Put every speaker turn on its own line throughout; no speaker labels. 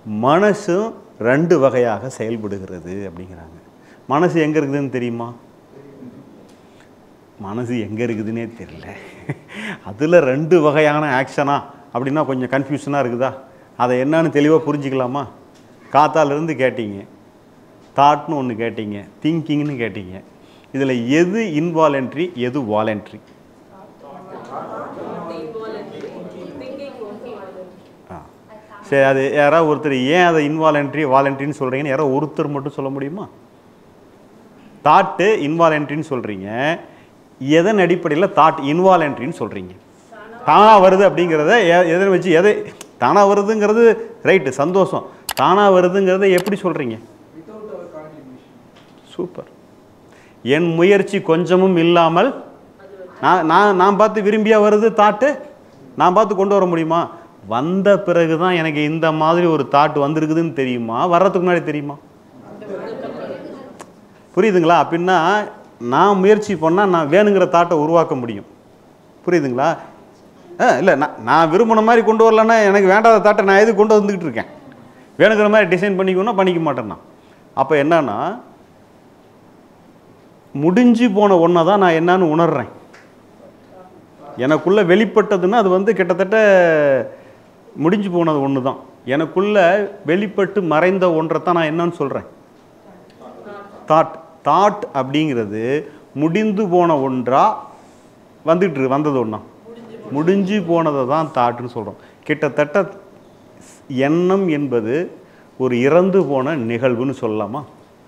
மனசும் 2 வகையாக செயல்படுகிறது அப்படிங்கிறாங்க. மனசு எங்கே இருக்குதுன்னு தெரியுமா? மனசு எங்கே இருக்குதுன்னே தெரியல. அதில் 2 வகையான ஆக்ஷனா அப்படின்னா கொஞ்சம் கன்ஃபியூஷனாக இருக்குதா? அதை என்னன்னு தெளிவாக புரிஞ்சுக்கலாமா? காத்தாலிருந்து கேட்டீங்க, தாட்னு ஒன்று கேட்டீங்க, திங்கிங்னு கேட்டீங்க. இதில் எது இன்வாலண்ட்ரி, எது வாலண்ட்ரி? சரி, அது யாராவது ஒருத்தர் ஏன் அதை இன்வாலண்ட்ரி வாலண்ட்ரின்னு சொல்கிறீங்கன்னு யாராவது ஒருத்தர் மட்டும் சொல்ல முடியுமா? தாட்டு இன்வாலண்ட்ரின்னு சொல்கிறீங்க, எதன் அடிப்படையில் தாட் இன்வாலண்ட்ரின்னு சொல்கிறீங்க? தானாக வருது அப்படிங்கிறத எதை வச்சு, எதை தானாக வருதுங்கிறது ரைட்டு, சந்தோஷம். தானாக வருதுங்கிறத எப்படி சொல்கிறீங்க? சூப்பர். என் முயற்சி கொஞ்சமும் இல்லாமல் நான் பார்த்து விரும்பியா வருது தாட்டு? நான் பார்த்து கொண்டு வர முடியுமா? வந்த பிறகு தான் எனக்கு இந்த மாதிரி ஒரு தாட் வந்திருக்குதுன்னு தெரியுமா, வர்றதுக்கு முன்னாடி தெரியுமா? புரியுதுங்களா? அப்படின்னா நான் முயற்சி பண்ணால் நான் வேணுங்கிற தாட்டை உருவாக்க முடியும். புரியுதுங்களா? இல்லை, நான் விரும்பின மாதிரி கொண்டு வரலன்னா எனக்கு வேண்டாத தாட்டை நான் எது கொண்டு வந்துக்கிட்டு இருக்கேன்? வேணுங்கிற மாதிரி டிசைன் பண்ணிக்கணும்னா பண்ணிக்க மாட்டேன்னா. அப்போ என்னன்னா, முடிஞ்சு போன ஒன்றை தான் நான் என்னன்னு உணர்றேன். எனக்குள்ளே வெளிப்பட்டதுன்னா அது வந்து கிட்டத்தட்ட முடிஞ்சு போனது ஒன்று தான். எனக்குள்ளே வெளிப்பட்டு மறைந்த ஒன்றை தான் நான் என்னன்னு சொல்கிறேன், தாட். தாட் அப்படிங்கிறது முடிந்து போன ஒன்றா வந்தது ஒன்றா? முடிஞ்சு போனதை தான் தாட்டுன்னு சொல்கிறோம். கிட்டத்தட்ட எண்ணம் என்பது ஒரு இறந்து போன நிகழ்வுன்னு சொல்லலாமா?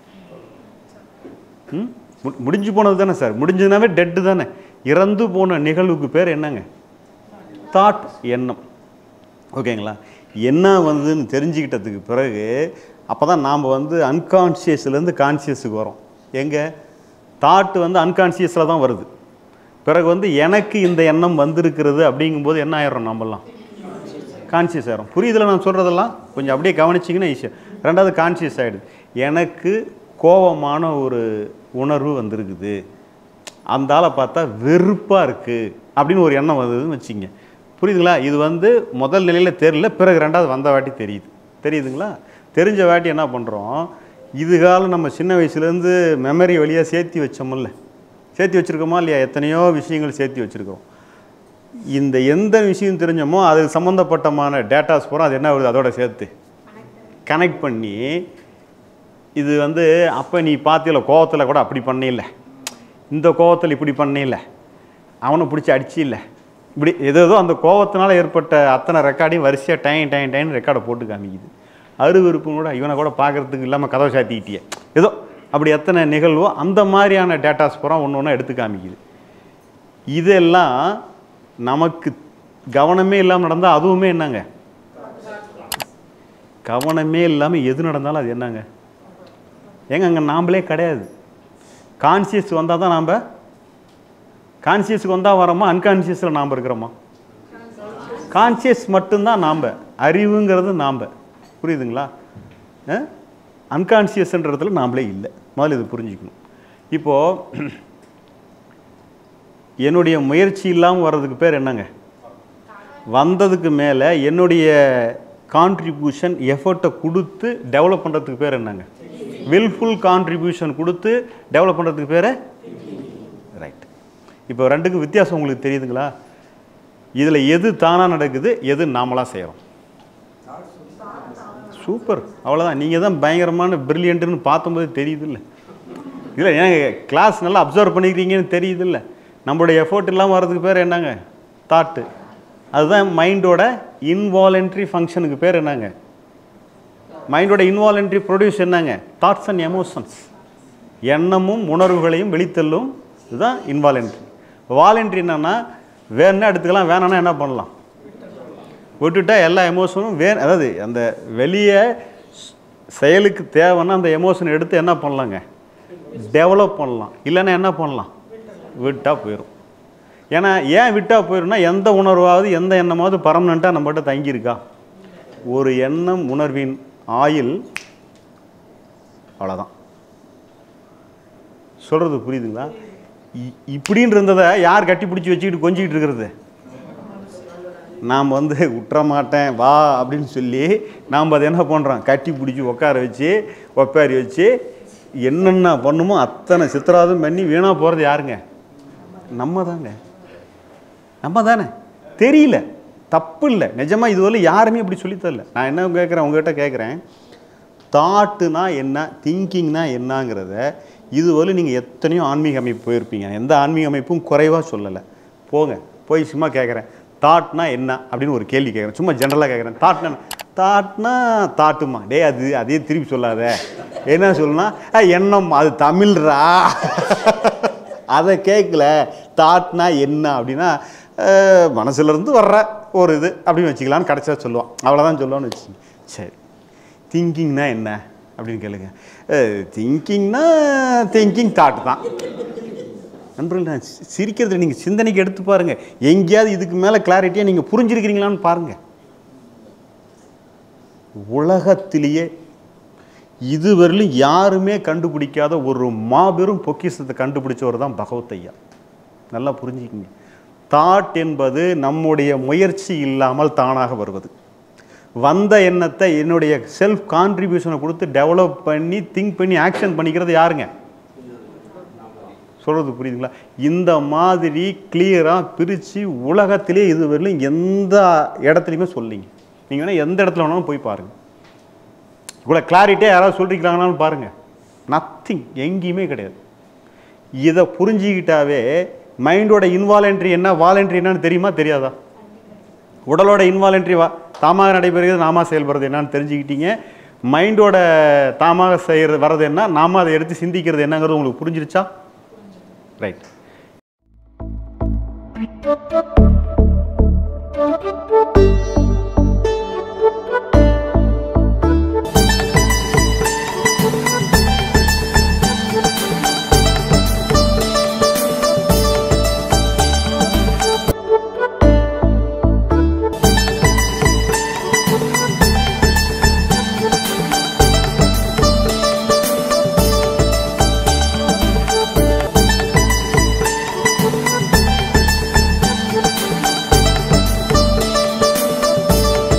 முடிஞ்சு போனது தானே சார்? முடிஞ்சதுனாவே டெட்டு தானே. இறந்து போன நிகழ்வுக்கு பேர் என்னங்க? தாட், எண்ணம். ஓகேங்களா? என்ன வந்ததுன்னு தெரிஞ்சுக்கிட்டதுக்கு பிறகு அப்போ தான் நாம் வந்து அன்கான்ஷியஸ்லேருந்து கான்ஷியஸுக்கு வரோம். எங்கே? தாட்டு வந்து அன்கான்ஷியஸில் தான் வருது. பிறகு வந்து எனக்கு இந்த எண்ணம் வந்திருக்கிறது அப்படிங்கும்போது என்ன ஆயிடுறோம்? நம்மலாம் கான்ஷியஸ் ஆகிடும். புரியுதில்ல நான் சொல்கிறதெல்லாம்? கொஞ்சம் அப்படியே கவனிச்சிங்கன்னா ஈஸியாக. ரெண்டாவது கான்ஷியஸ் ஆகிடுது. எனக்கு கோபமான ஒரு உணர்வு வந்திருக்குது, அந்த ஆளை பார்த்தா வெறுப்பாக இருக்குது அப்படின்னு ஒரு எண்ணம் வந்ததுன்னு வச்சுங்க. புரியுதுங்களா? இது வந்து முதல் நிலையில் தெரியல, பிறகு ரெண்டாவது வந்த வாட்டி தெரியுது. தெரியுதுங்களா? தெரிஞ்ச வாட்டி என்ன பண்ணுறோம்? இதுகாலம் நம்ம சின்ன வயசுலேருந்து மெமரி வழியாக சேர்த்தி வச்சோமில்ல, சேர்த்தி வச்சுருக்கோமா இல்லையா? எத்தனையோ விஷயங்கள் சேர்த்தி வச்சுருக்கோம். இந்த எந்த விஷயம் தெரிஞ்சோமோ அது சம்மந்தப்பட்டமான டேட்டாஸ் பூரா அது என்ன வருது, அதோட சேர்த்து கனெக்ட் பண்ணி, இது வந்து அப்போ நீ பார்த்தில கோவத்தில் கூட அப்படி பண்ணியில்ல, இந்த கோவத்தில் இப்படி பண்ணியில்ல, அவனை பிடிச்சி அடிச்சு இல்லை, இப்படி ஏதோ அந்த கோவத்தினால ஏற்பட்ட அத்தனை ரெக்கார்டையும் வரிசையாக டைன் ரெக்கார்டை போட்டு காமிக்குது. அருவருப்பும் கூட இவனை கூட பார்க்குறதுக்கு இல்லாமல் கதவை சாத்திக்கிட்டியே, ஏதோ அப்படி எத்தனை நிகழ்வோ அந்த மாதிரியான டேட்டாஸ் பூரா ஒன்று ஒன்றா எடுத்து காமிக்குது. இதெல்லாம் நமக்கு கவனமே இல்லாமல் நடந்தால் அதுவுமே என்னங்க? கவனமே இல்லாமல் எது நடந்தாலும் அது என்னங்க? ஏங்க அங்கே நாம்ளே கிடையாது. கான்சியஸ் வந்தால் தான் நாம் கான்சியஸுக்கு வந்தால் வரோமா, அன்கான்சியஸில் நாம் இருக்கிறோமா? கான்சியஸ் மட்டும்தான் நாம், அறிவுங்கிறது நாம். புரியுதுங்களா? அன்கான்சியஸ்ன்றதுல நாம்ளே இல்லை. முதல்ல இது புரிஞ்சுக்கணும். இப்போது என்னுடைய முயற்சி இல்லாமல் வர்றதுக்கு பேர் என்னங்க? வந்ததுக்கு மேலே என்னுடைய கான்ட்ரிபியூஷன் எஃபர்ட்டை கொடுத்து டெவலப் பண்ணுறதுக்கு பேர் என்னங்க? வில்ஃபுல் கான்ட்ரிபியூஷன் கொடுத்து டெவலப் பண்ணுறதுக்கு பேர் ரைட். இப்போ ரெண்டுக்கும் வித்தியாசம் உங்களுக்கு தெரியுதுங்களா? இதில் எது தானாக நடக்குது, எது நாமளாக செய்கிறோம்? சூப்பர், அவ்வளோதான். நீங்கள் தான் பயங்கரமான பிரில்லியன்ட்டுன்னு பார்த்தும்போது தெரியுது இல்லை? இல்லை ஏங்க கிளாஸ் நல்லா அப்சர்வ் பண்ணிக்கிறீங்கன்னு தெரியுது இல்லை? நம்மளுடைய எஃபோர்ட் இல்லாமல் வர்றதுக்கு பேர் என்னங்க? தாட்டு. அதுதான் மைண்டோட இன்வாலண்ட்ரி ஃபங்க்ஷனுக்கு பேர் என்னங்க? மைண்டோட இன்வாலண்ட்ரி ப்ரொடியூஸ் என்னங்க? Thoughts and emotions. எண்ணமும் உணர்வுகளையும் வெளித்தள்ளும், இதுதான் இன்வாலண்ட்ரி. வாலண்ட்ரி என்னன்னா வேணுன்னா எடுத்துக்கலாம், வேணான்னா என்ன பண்ணலாம்? விட்டுட்டா எல்லா எமோஷனும் அதாவது அந்த வெளியே செயலுக்கு தேவைன்னா அந்த எமோஷனை எடுத்து என்ன பண்ணலாங்க? டெவலப் பண்ணலாம். இல்லைன்னா என்ன பண்ணலாம்? விட்டால் போயிடும். ஏன்னா ஏன் விட்டால் போயிடும்னா, எந்த உணர்வாவது எந்த எண்ணமாவது பர்மனெண்ட்டாக நம்மகிட்ட தங்கியிருக்கா? ஒரு எண்ணம் உணர்வின் ஆயில், அவ்வளோதான். சொல்கிறது புரியுதுங்களா? இப்படின்னு இருந்ததை யார் கட்டி பிடிச்சி வச்சுக்கிட்டு கொஞ்சிக்கிட்டு இருக்கிறது? நாம் வந்து விட்டுற மாட்டேன் வா அப்படின்னு சொல்லி நாம் அதை என்ன பண்ணுறோம், கட்டி பிடிச்சி உட்கார வச்சு ஒப்பாரி வச்சு என்னென்ன பண்ணுமோ அத்தனை சித்திராதம் பண்ணி வீணாக போகிறது யாருங்க? நம்ம தானே. தெரியல, தப்பு இல்லை, நிஜமாக இதுவரை யாருமே இப்படி சொல்லித்தரல. நான் என்ன கேட்குறேன், உங்ககிட்ட கேட்குறேன், தாட்டுனா என்ன, திங்கிங்னா என்னங்கிறத இதுவரை நீங்கள் எத்தனையோ ஆன்மீக அமைப்பு போயிருப்பீங்க. எந்த ஆன்மீக அமைப்பும் குறைவாக சொல்லலை. போய் சும்மா கேட்குறேன், தாட்னா என்ன அப்படின்னு ஒரு கேள்வி கேட்குறேன், சும்மா ஜென்ரலாக கேட்குறேன். தாட்னா தாட்டுமா? டே அதே திருப்பி சொல்லாத. என்ன சொல்லணும்னா எண்ணம், அது தமிழ்ரா. அதை கேட்கல. தாட்னா என்ன அப்படின்னா மனசுலேருந்து வர்ற ஒரு இது அப்படின்னு வச்சுக்கலான்னு கடைசியாக சொல்லுவான். அவ்வளோதான் சொல்லுவான்னு வச்சுக்கோங்க. சரி, திங்கிங்னா என்ன அப்படின்னு கேளுங்க. திங்கிங் தாட் தான். நண்பர்கள், நான் சிரிக்கிறது நீங்கள் சிந்தனைக்கு எடுத்து பாருங்கள். எங்கேயாவது இதுக்கு மேலே கிளாரிட்டியாக நீங்கள் புரிஞ்சிருக்கிறீங்களான்னு பாருங்கள். உலகத்திலேயே இதுவரையிலும் யாருமே கண்டுபிடிக்காத ஒரு மாபெரும் பொக்கிஷத்தை கண்டுபிடிச்சவர் தான் பகவத் ஐயா. நல்லா புரிஞ்சுக்கிங்க. தாட் என்பது நம்முடைய முயற்சி இல்லாமல் தானாக வருவது. வந்த எண்ணத்தை என்னுடைய செல்ஃப் கான்ட்ரிபியூஷனை கொடுத்து டெவலப் பண்ணி திங்க் பண்ணி ஆக்ஷன் பண்ணிக்கிறது யாருங்க? சொல்கிறது புரியுதுங்களா? இந்த மாதிரி கிளியராக பிரித்து உலகத்திலே இதுவரையிலும் எந்த இடத்துலையுமே சொல்லிங்க. நீங்கள் வேணால் எந்த இடத்துல வேணாலும் போய் பாருங்கள். இவ்வளோ கிளாரிட்டியாக யாராவது சொல்லியிருக்கிறாங்கனாலும் பாருங்கள். நத்திங், எங்கேயுமே கிடையாது. இதை புரிஞ்சிக்கிட்டாவே மைண்டோட இன்வாலன்ட்ரி என்ன, வாலன்ட்ரி என்னன்னு தெரியுமா தெரியாதா? உடலோட இன்வாலன்ட்ரி தாமாக நடைபெறுகிறது, நாம செயல்படுறது என்னன்னு தெரிஞ்சுக்கிட்டீங்க. மைண்டோட தாமாக செய்கிறது வர்றது என்ன, நாம அதை எடுத்து சிந்திக்கிறது என்னங்கிறது உங்களுக்கு புரிஞ்சிருச்சா? ரைட்.